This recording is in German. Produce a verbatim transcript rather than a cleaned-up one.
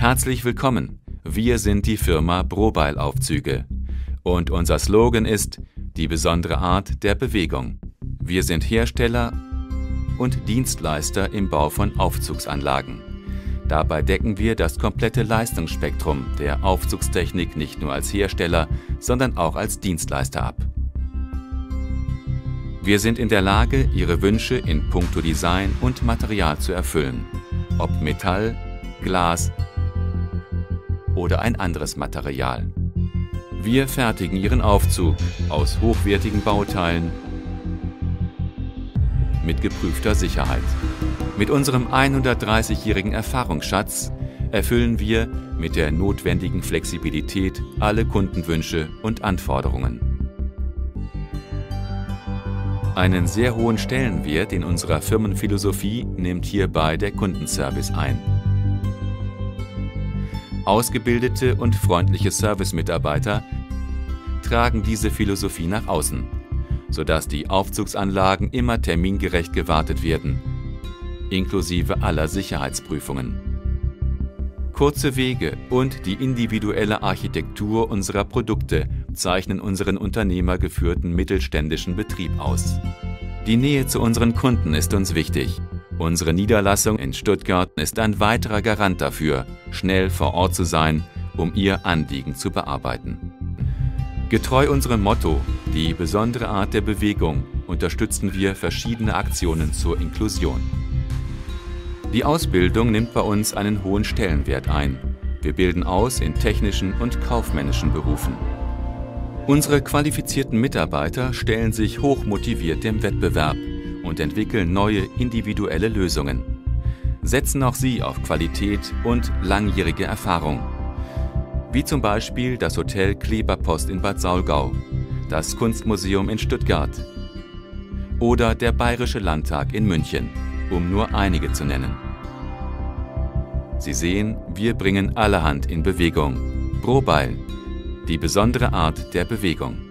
Herzlich willkommen! Wir sind die Firma Brobeil Aufzüge und unser Slogan ist die besondere Art der Bewegung. Wir sind Hersteller und Dienstleister im Bau von Aufzugsanlagen. Dabei decken wir das komplette Leistungsspektrum der Aufzugstechnik nicht nur als Hersteller, sondern auch als Dienstleister ab. Wir sind in der Lage, Ihre Wünsche in puncto Design und Material zu erfüllen, ob Metall, Glas oder ein anderes Material. Wir fertigen Ihren Aufzug aus hochwertigen Bauteilen mit geprüfter Sicherheit. Mit unserem hundertdreißigjährigen Erfahrungsschatz erfüllen wir mit der notwendigen Flexibilität alle Kundenwünsche und Anforderungen. Einen sehr hohen Stellenwert in unserer Firmenphilosophie nimmt hierbei der Kundenservice ein. Ausgebildete und freundliche Servicemitarbeiter tragen diese Philosophie nach außen, sodass die Aufzugsanlagen immer termingerecht gewartet werden, inklusive aller Sicherheitsprüfungen. Kurze Wege und die individuelle Architektur unserer Produkte zeichnen unseren unternehmergeführten mittelständischen Betrieb aus. Die Nähe zu unseren Kunden ist uns wichtig. Unsere Niederlassung in Stuttgart ist ein weiterer Garant dafür, schnell vor Ort zu sein, um Ihr Anliegen zu bearbeiten. Getreu unserem Motto, die besondere Art der Bewegung, unterstützen wir verschiedene Aktionen zur Inklusion. Die Ausbildung nimmt bei uns einen hohen Stellenwert ein. Wir bilden aus in technischen und kaufmännischen Berufen. Unsere qualifizierten Mitarbeiter stellen sich hochmotiviert dem Wettbewerb und entwickeln neue individuelle Lösungen. Setzen auch Sie auf Qualität und langjährige Erfahrung. Wie zum Beispiel das Hotel Kleberpost in Bad Saulgau, das Kunstmuseum in Stuttgart oder der Bayerische Landtag in München, um nur einige zu nennen. Sie sehen, wir bringen allerhand in Bewegung. Brobeil, die besondere Art der Bewegung.